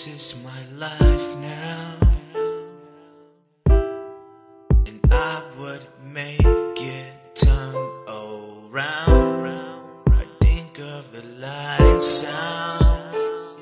This is my life now, and I would make it turn around. I think of the light and sound,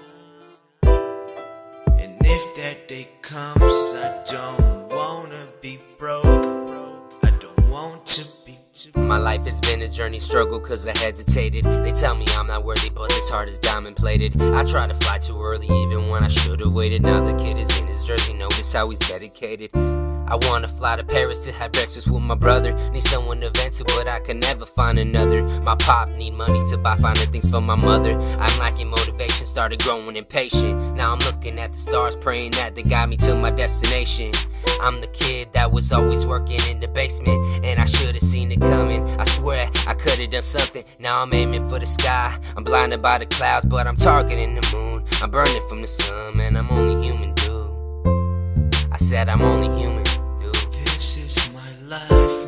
and if that day comes, I don't wanna be broke. I don't want to be too. My life has been a journey, struggle cause I hesitated. They tell me I'm not worthy, but this heart is diamond plated. I try to fly too early even when I should've waited. Now the kid is in his jersey, notice how he's dedicated. I wanna fly to Paris to have breakfast with my brother. Need someone to vent to, but I can never find another. My pop need money to buy finer things for my mother. I'm lacking motivation, started growing impatient. Now I'm looking at the stars, praying that they guide me to my destination. I'm the kid that was always working in the basement, and I should've seen it coming. I swear I could've done something. Now I'm aiming for the sky. I'm blinded by the clouds, but I'm targeting the moon. I'm burning from the sun, man, I'm only human, dude. I said I'm only human. This is my life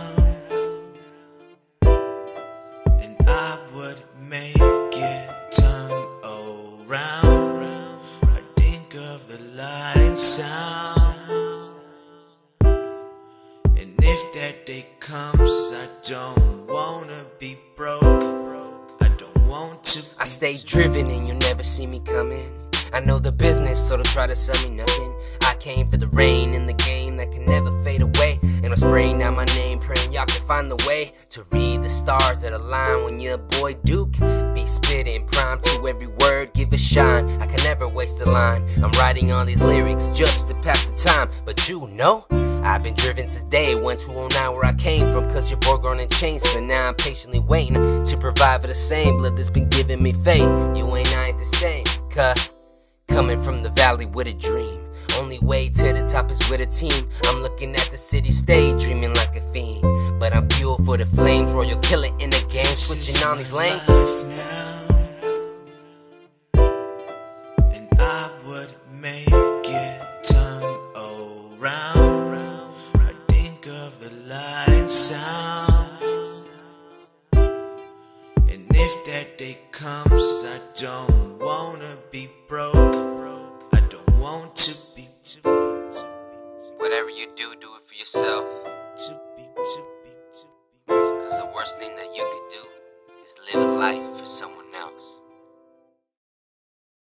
now, and I would make it turn around. I think of the light and sound, and if that day comes, I don't wanna be broke. I don't want to be. I stay driven and you'll never see me coming. I know the business, so don't try to sell me nothing. I came for the rain in the game that can never fade away. And I'm spraying out my name, praying y'all can find the way to read the stars that align when your boy Duke be spitting prime to every word, give a shine. I can never waste a line. I'm writing all these lyrics just to pass the time. But you know, I've been driven since day 1209 where I came from, cause your boy grown in chains. So now I'm patiently waiting to provide for the same blood that's been giving me faith. You ain't I ain't the same, cause coming from the valley with a dream. Only way to the top is with a team. I'm looking at the city stage, dreaming like a fiend. But I'm fuel for the flames, royal killer in the game, switching on these lanes. And I would make it turn around. I think of the light and sound, and if that day comes, I don't wanna be broke. I don't want to be. Whatever you do, do it for yourself. Cause the worst thing that you could do is live a life for someone